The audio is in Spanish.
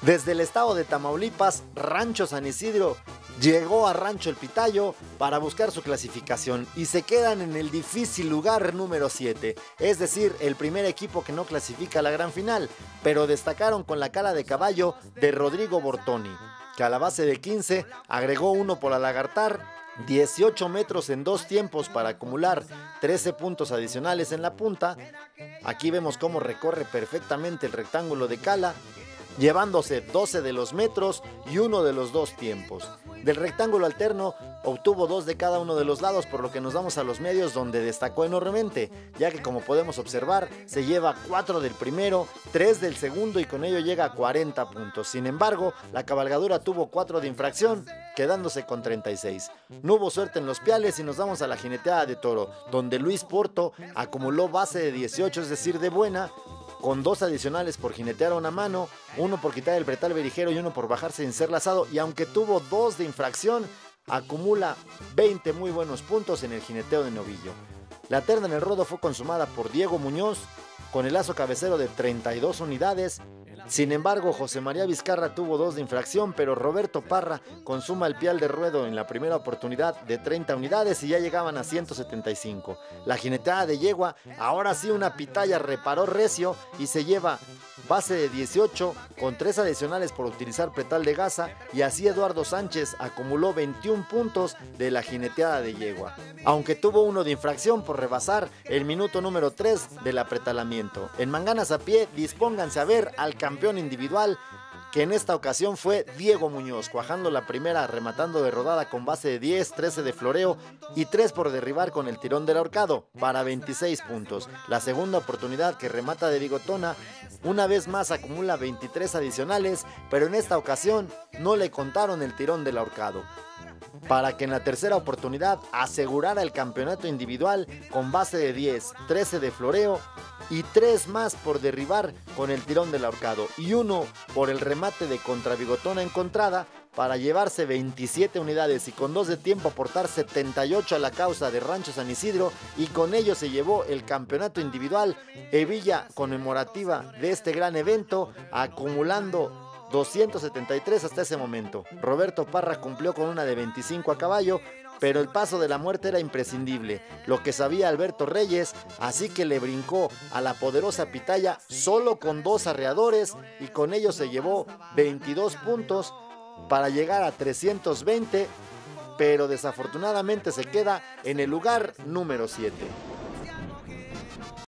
Desde el estado de Tamaulipas, Rancho San Isidro llegó a Rancho El Pitayo para buscar su clasificación y se quedan en el difícil lugar número 7, es decir, el primer equipo que no clasifica a la gran final, pero destacaron con la cara de caballo de Rodrigo Bortoni, que a la base de 15 agregó uno por alagartar, 18 metros en dos tiempos para acumular 13 puntos adicionales en la punta. Aquí vemos cómo recorre perfectamente el rectángulo de cala, llevándose 12 de los metros y uno de los dos tiempos. Del rectángulo alterno obtuvo 2 de cada uno de los lados, por lo que nos vamos a los medios, donde destacó enormemente, ya que como podemos observar se lleva 4 del primero, 3 del segundo y con ello llega a 40 puntos. Sin embargo, la cabalgadura tuvo 4 de infracción, quedándose con 36. No hubo suerte en los piales y nos vamos a la jineteada de toro, donde Luis Porto acumuló base de 18, es decir, de buena, con 2 adicionales por jinetear a una mano, 1 por quitar el bretal berijero y 1 por bajarse sin ser lazado, y aunque tuvo 2 de infracción, acumula 20 muy buenos puntos en el jineteo de novillo. La terna en el ruedo fue consumada por Diego Muñoz con el lazo cabecero de 32 unidades. Sin embargo, José María Vizcarra tuvo 2 de infracción, pero Roberto Parra consuma el pial de ruedo en la primera oportunidad de 30 unidades y ya llegaban a 175. La jineteada de yegua, ahora sí una pitaya reparó recio y se lleva base de 18 con 3 adicionales por utilizar pretal de gasa, y así Eduardo Sánchez acumuló 21 puntos de la jineteada de yegua, aunque tuvo 1 de infracción por rebasar el minuto número 3 del apretalamiento. En manganas a pie, dispónganse a ver al campeón individual, que en esta ocasión fue Diego Muñoz, cuajando la primera, rematando de rodada con base de 10, 13 de floreo y 3 por derribar con el tirón del ahorcado para 26 puntos. La segunda oportunidad, que remata de bigotona, una vez más acumula 23 adicionales, pero en esta ocasión no le contaron el tirón del ahorcado, para que en la tercera oportunidad asegurara el campeonato individual con base de 10, 13 de floreo y 3 más por derribar con el tirón del ahorcado y 1 por el remate de contrabigotona encontrada, para llevarse 27 unidades y con 2 de tiempo aportar 78 a la causa de Rancho San Isidro, y con ello se llevó el campeonato individual, hebilla conmemorativa de este gran evento, acumulando 273 hasta ese momento. Roberto Parra cumplió con una de 25 a caballo, pero el paso de la muerte era imprescindible, lo que sabía Alberto Reyes, así que le brincó a la poderosa pitaya solo con 2 arreadores y con ello se llevó 22 puntos para llegar a 320, pero desafortunadamente se queda en el lugar número 7.